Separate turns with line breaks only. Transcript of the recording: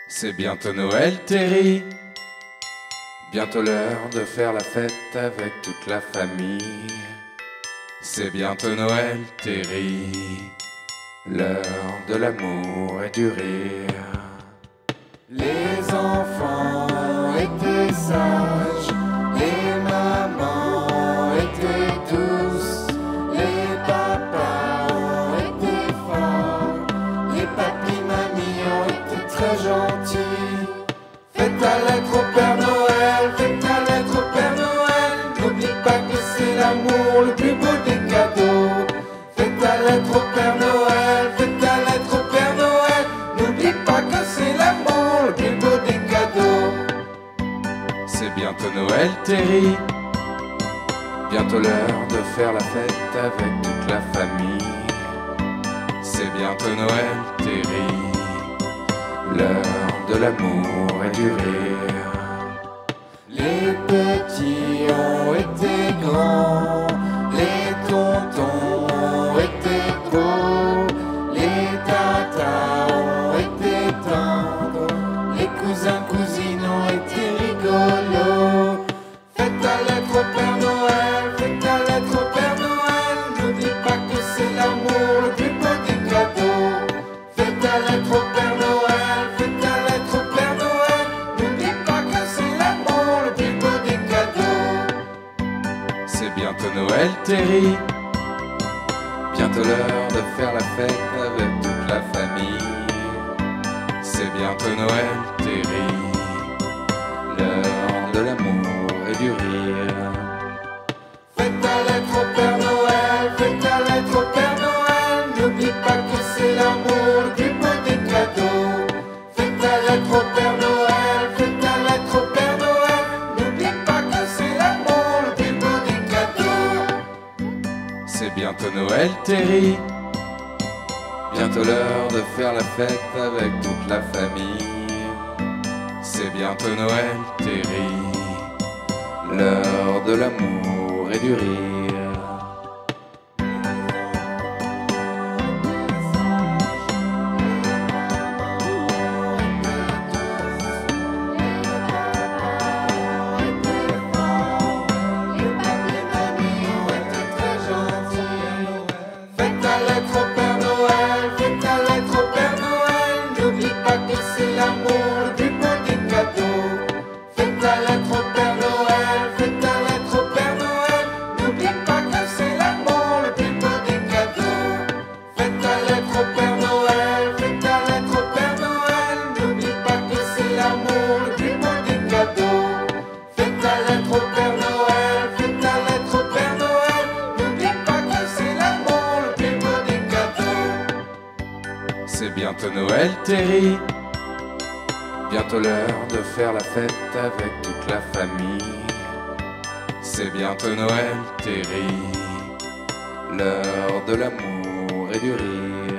C'est bientôt Noël, Terry. Bientôt l'heure de faire la fête avec toute la famille. C'est bientôt Noël, Terry. L'heure de l'amour et du rire.
Les enfants étaient sages, les mamans étaient douces, les papas ont été forts, les papis mamies ont été très gentils. Faites ta lettre au Père Noël, faites ta lettre au Père Noël, n'oublie pas que c'est l'amour le plus beau des cadeaux. Faites ta lettre au Père Noël, faites ta lettre au Père Noël, n'oublie pas que c'est l'amour le plus beau des cadeaux.
C'est bientôt Noël, Terry. Bientôt l'heure de faire la fête avec toute la famille. C'est bientôt Noël, Terry. L'heure de l'amour et du rire.
Les petits ont été grands, les tontons ont été beaux, les tatas ont été tendres, les cousins cousines ont été rigolos. Faites ta lettre au Père Noël, faites ta lettre au Père Noël, n'oublie pas que c'est l'amour le plus beau des cadeaux. Faites ta lettre au Père Noël, faites ta lettre au Père Noël, n'oublie pas que c'est l'amour le plus beau des cadeaux.
C'est bientôt Noël, Terry. Bientôt l'heure de faire la fête avec toute la famille. C'est bientôt Noël, Terry. L'heure de l'amour et du rire.
Faites ta lettre au Père Noël, faites ta lettre au Père Noël, n'oublie pas que c'est l'amour le plus beau des cadeaux. Faites ta lettre au Père Noël, faites ta lettre au Père Noël, n'oublie pas que c'est l'amour le plus beau des cadeaux.
C'est bientôt Noël, Terry. Bientôt l'heure de faire la fête avec toute la famille. C'est bientôt Noël, Terry. L'heure de l'amour et du rire.
Faites ta lettre au Père Noël, faites ta lettre au Père Noël, n'oublie pas que c'est l'amour le plus beau des cadeaux. Faites ta lettre au Père Noël, faites ta lettre au Père Noël, n'oublie pas que c'est l'amour le plus beau des cadeaux. Faites ta lettre au Père Noël, faites ta lettre au Père Noël, n'oublie pas que c'est l'amour le plus beau des cadeaux. Faites ta lettre au Père Noël, faites ta lettre au Père Noël, n'oublie pas que c'est l'amour le plus beau des cadeaux.
C'est bientôt Noël, Terry. Bientôt l'heure de faire la fête avec toute la famille. C'est bientôt Noël, Terry. L'heure de l'amour et du rire.